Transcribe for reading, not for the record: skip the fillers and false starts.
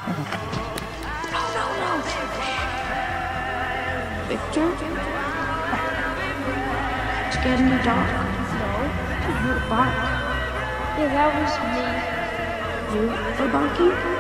No. Victor? Did you get a new dog? No. I heard a bark. Yeah, that was me. You were barking?